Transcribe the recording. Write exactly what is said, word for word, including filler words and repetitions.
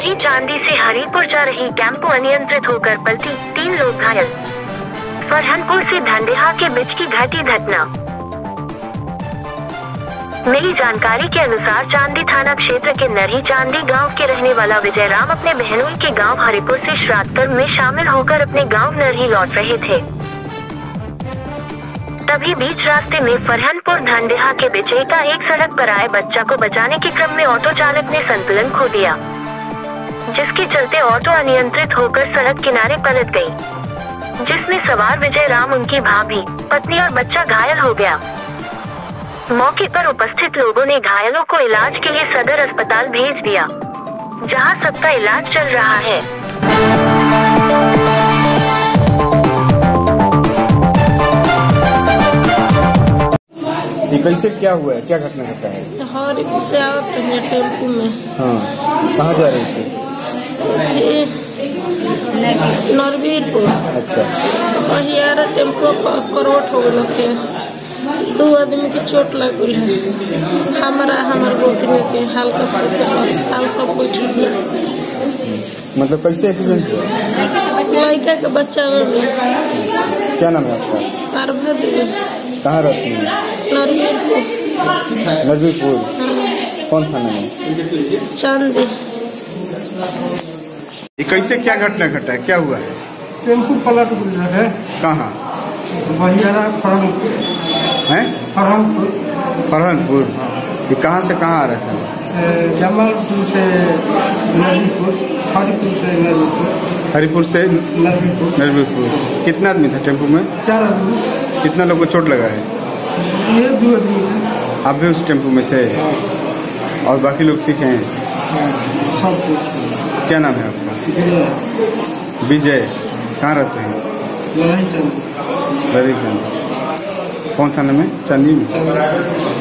नरही चांदी से हरिपुर जा रही टेम्पो अनियंत्रित होकर पलटी, तीन लोग घायल। फरहनपुर से धंडेहा के बीच की घटी घटना। मिली जानकारी के अनुसार चांदी थाना क्षेत्र के नरही चांदी गांव के रहने वाला विजय राम अपने बहनोई के गांव हरिपुर से श्राद्ध कर्म में शामिल होकर अपने गांव नरही लौट रहे थे। तभी बीच रास्ते में फरहनपुर धंडेहा के बीच एक सड़क पर आए बच्चा को बचाने के क्रम में ऑटो चालक ने संतुलन खो दिया, जिसके चलते ऑटो अनियंत्रित होकर सड़क किनारे पलट गई, जिसमें सवार विजय राम, उनकी भाभी, पत्नी और बच्चा घायल हो गया। मौके पर उपस्थित लोगों ने घायलों को इलाज के लिए सदर अस्पताल भेज दिया, जहां सबका इलाज चल रहा है। ये कैसे क्या हुआ है, क्या घटना घटा है? हरिपुर से आवत रहे टेम्पू में। हाँ, कहाँ जा रही थी? नरवीरपुर। अच्छा। वही आ रहा टेम्पो करोट हो गए, दो आदमी के चोट लग गई है। हमारा हमारे गोतनी के हल्का फुल्का बस, हाल सब कुछ ठीक है। मतलब कैसे एक्सीडेंट हुआ? लड़का के बच्चा में। क्या नाम है आपका? पारभा देवी। कहाँ रहती है? नरवीरपुर। नरवीरपुर। कौन थाना में? चांदी। ये कैसे क्या घटना घटा है, क्या हुआ है? टेम्पू पलट गया है। कहाँ? फरहनपुर है? फरहनपुर। फरहनपुर। ये कहाँ से कहाँ आ रहे थे? जमालपुर से नरवीरपुर, हरिपुर से नरवीरपुर। हरिपुर से नरवीरपुर। नरवीरपुर। कितना आदमी था टेम्पू में? चार आदमी। कितना लोग को चोट लगा है? ये दो आदमी। आप भी उस टेम्पू में थे? और बाकी लोग ठीक हैं? सब कुछ। क्या नाम है आपका? विजय। कहाँ रहते हैं? नरही चांदी। नरही चांदी। कौन थाना में? चांदी में।